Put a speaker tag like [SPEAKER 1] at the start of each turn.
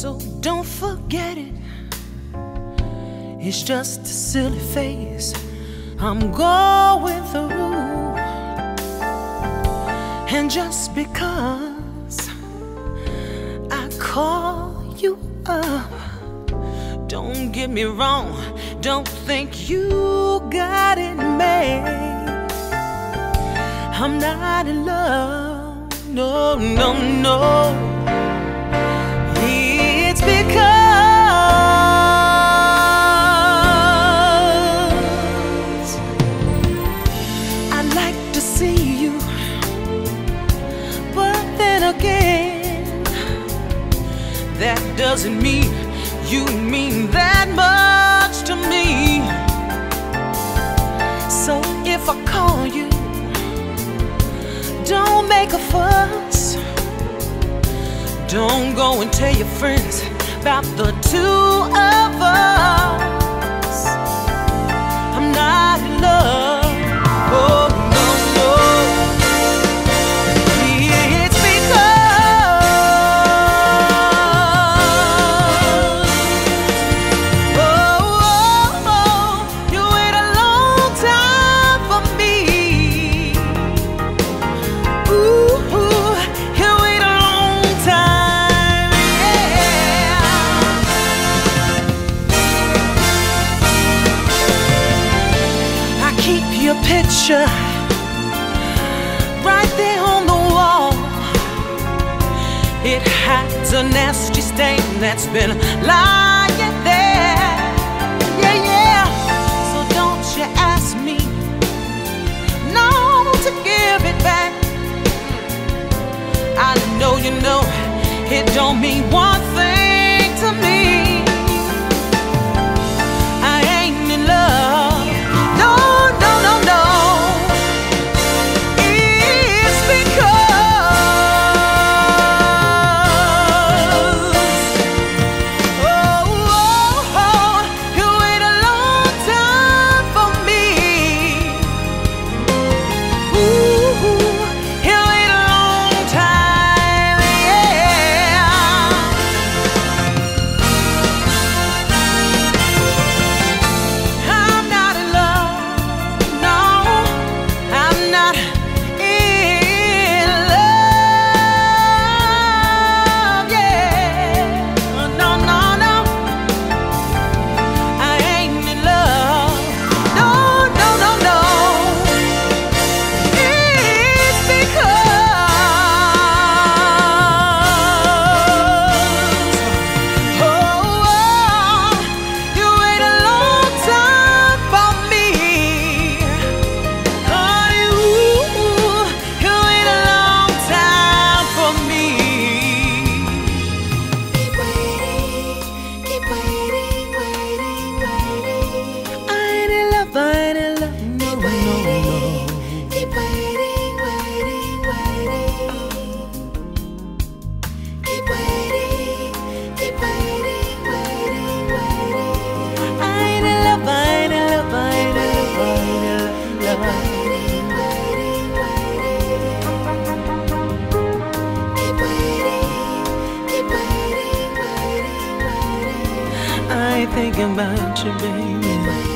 [SPEAKER 1] So don't forget it. It's just a silly phase I'm going through. And just because I call you up, don't get me wrong, don't think you got it made. I'm not in love, no, no, no. It's because I like to see you, but then again, that doesn't mean you mean that much to me. So if I call you, don't make a fuss. Don't go and tell your friends about the two of us. I'm not in love, oh no, no. It's because you wait a long time for me. Ooh, you wait a long time, yeah. I keep your picture right there on the wall. It hides a nasty stain that's been lying there. Yeah, yeah. So don't you ask me, no, to give it back. I know you know it don't mean one thing to me. I ain't in love, no, no, no, no. It's because you wait a long time for me. Ooh, you wait a long time, yeah. I'm not in love, no, I'm not in love, yeah. No, no, no, I ain't in love, no, no, no, no. It's because you wait a long time for me. You wait a long time for me.
[SPEAKER 2] Keep waiting, waiting.
[SPEAKER 1] I ain't in love, I ain't in love, no, no, no.
[SPEAKER 2] Keep waiting. Keep waiting.
[SPEAKER 1] I ain't in love, I ain't in love, I ain't in love, I ain't in love.
[SPEAKER 2] Keep waiting.
[SPEAKER 1] I ain't thinking about you, baby.